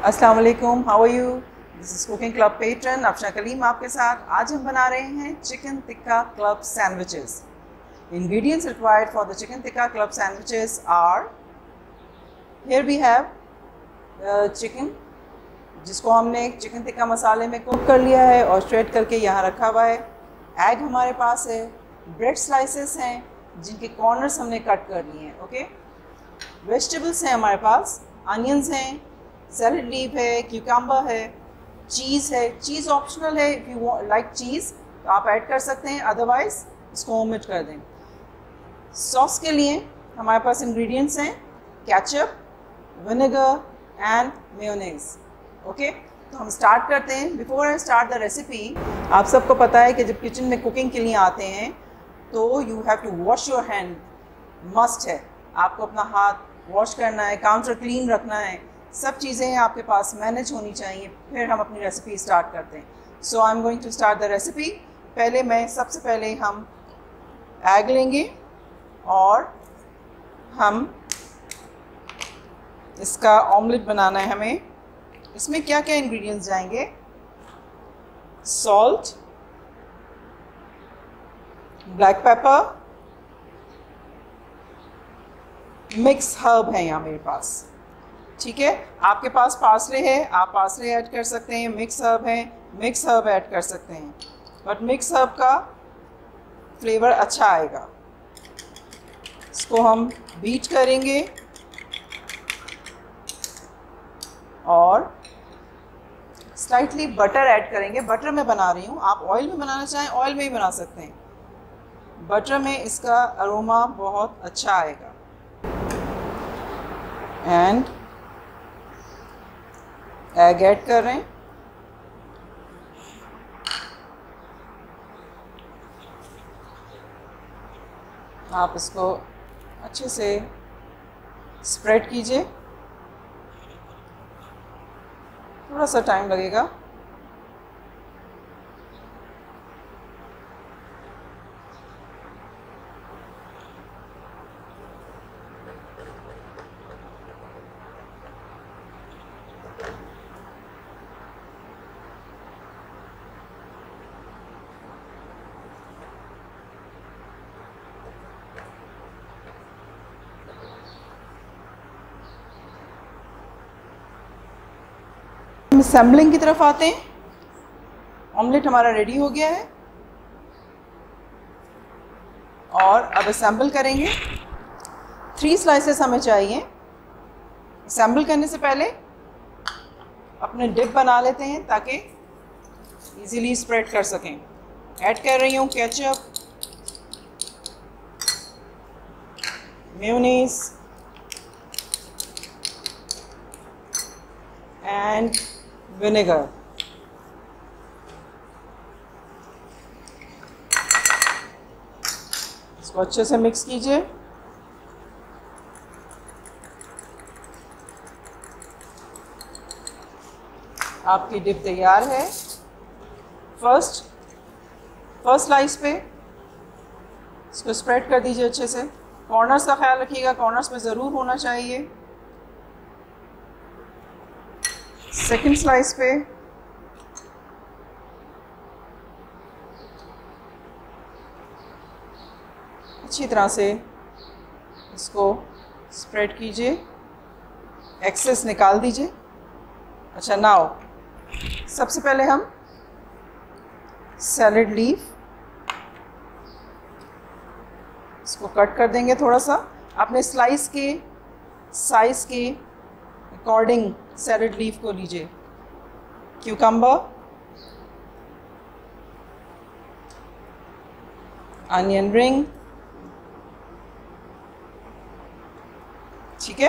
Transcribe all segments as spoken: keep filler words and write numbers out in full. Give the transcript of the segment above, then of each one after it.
अस्सलाम वालेकुम, how are you? This is cooking club patron Afsha Kaleem आपके साथ। आज हम बना रहे हैं chicken tikka club sandwiches. Ingredients required for the chicken tikka club sandwiches are, here we have chicken जिसको हमने चिकन टिक्का मसाले में कुक कर लिया है और श्रेड करके यहाँ रखा हुआ है। एग हमारे पास है, ब्रेड स्लाइसेस हैं जिनके कॉर्नर्स हमने कट कर लिए हैं। ओके, वेजिटेबल्स हैं हमारे पास, अनियंस हैं, सैलड लीफ है, क्यूकम्बर है, चीज़ है। चीज़ ऑप्शनल है, इफ़ यू लाइक चीज़ तो आप ऐड कर सकते हैं, अदरवाइज़ इसको ओमिट कर दें। सॉस के लिए हमारे पास इंग्रेडिएंट्स हैं ketchup, vinegar and mayonnaise. Okay, तो हम स्टार्ट करते हैं। Before I start the recipe, आप सबको पता है कि जब किचन में कुकिंग के लिए आते हैं तो you have to wash your hand, must है। आपको अपना हाथ वॉश करना है, काउंटर क्लीन रखना है, सब चीज़ें आपके पास मैनेज होनी चाहिए, फिर हम अपनी रेसिपी स्टार्ट करते हैं। So I am going to start the recipe. पहले मैं सबसे पहले हम एग लेंगे और हम इसका ऑमलेट बनाना है हमें। इसमें क्या क्या इंग्रेडिएंट्स जाएंगे? Salt, black pepper, mix herb है यहाँ मेरे पास। ठीक है, आपके पास पार्सले है, आप पार्सले ऐड कर सकते हैं। मिक्स हर्ब है, मिक्स हर्ब ऐड कर सकते हैं, बट मिक्स हर्ब का फ्लेवर अच्छा आएगा। इसको हम बीट करेंगे और स्लाइटली बटर ऐड करेंगे। बटर में बना रही हूँ, आप ऑयल में बनाना चाहें ऑयल में ही बना सकते हैं। बटर में इसका अरोमा बहुत अच्छा आएगा। एंड एग ऐड कर रहे हैं। आप इसको अच्छे से स्प्रेड कीजिए, थोड़ा सा टाइम लगेगा। असेंबलिंग की तरफ आते हैं। ऑमलेट हमारा रेडी हो गया है और अब असेंबल करेंगे। थ्री स्लाइसेस हमें चाहिए। असेंबल करने से पहले अपने डिप बना लेते हैं ताकि इजीली स्प्रेड कर सकें। ऐड कर रही हूँ केचप, मेयोनीज एंड विनेगर। इसको अच्छे से मिक्स कीजिए। आपकी डिप तैयार है। फर्स्ट फर्स्ट स्लाइस पे इसको स्प्रेड कर दीजिए अच्छे से। कॉर्नर्स का ख्याल रखिएगा, कॉर्नर्स में ज़रूर होना चाहिए। सेकंड स्लाइस पे अच्छी तरह से इसको स्प्रेड कीजिए, एक्सेस निकाल दीजिए। अच्छा, नाउ सबसे पहले हम सैलड लीफ इसको कट कर देंगे थोड़ा सा। अपने स्लाइस के साइज़ के अकॉर्डिंग सैलड लीफ को लीजिए। क्यूकम्बर, अनियन रिंग, ठीक है।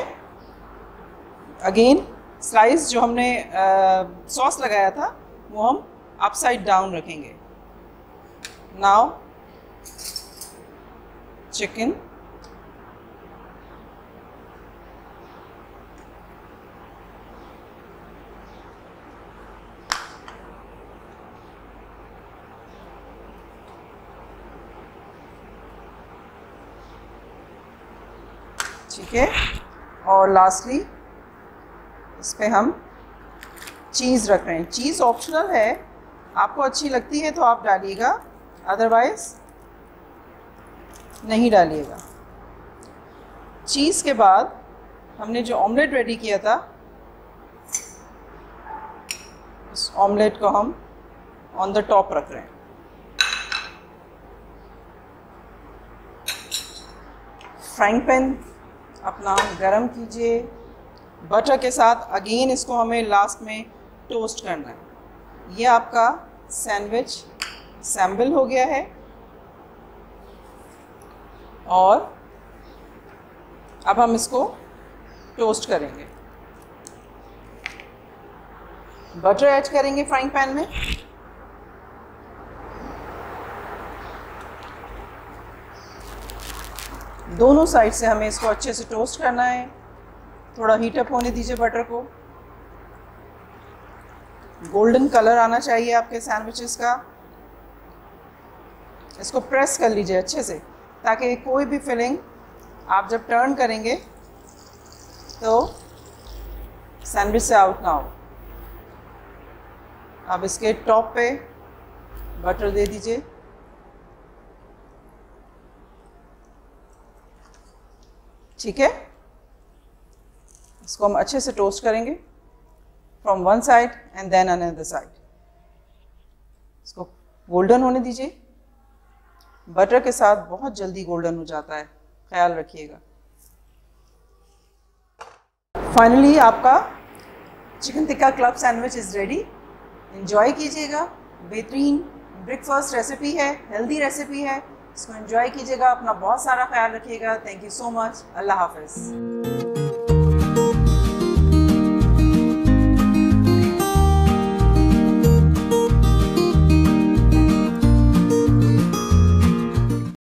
अगेन स्लाइस जो हमने सॉस लगाया था वो हम अपसाइड डाउन रखेंगे। नाउ चिकन, ठीक है। और लास्टली इस पर हम चीज़ रख रहे हैं। चीज़ ऑप्शनल है, आपको अच्छी लगती है तो आप डालिएगा, अदरवाइज़ नहीं डालिएगा। चीज़ के बाद हमने जो ऑमलेट रेडी किया था, उस ऑमलेट को हम ऑन द टॉप रख रहे हैं। फ्राइंग पैन अपना गरम कीजिए। बटर के साथ अगेन इसको हमें लास्ट में टोस्ट करना है। ये आपका सैंडविच सैम्बल हो गया है और अब हम इसको टोस्ट करेंगे। बटर ऐड करेंगे फ्राइंग पैन में। दोनों साइड से हमें इसको अच्छे से टोस्ट करना है। थोड़ा हीट अप होने दीजिए बटर को। गोल्डन कलर आना चाहिए आपके सैंडविचेस का। इसको प्रेस कर लीजिए अच्छे से, ताकि कोई भी फिलिंग आप जब टर्न करेंगे तो सैंडविच से आउट ना हो। अब इसके टॉप पे बटर दे दीजिए। ठीक है, इसको हम अच्छे से टोस्ट करेंगे from one side and then another side. इसको गोल्डन होने दीजिए। बटर के साथ बहुत जल्दी गोल्डन हो जाता है, ख्याल रखिएगा। फाइनली आपका chicken tikka club sandwich is ready. Enjoy कीजिएगा। बेहतरीन ब्रेकफास्ट रेसिपी है, हेल्दी रेसिपी है। इसको एंजॉय कीजिएगा। अपना बहुत सारा ख्याल रखिएगा। Thank you so much. अल्लाह हाफिज़।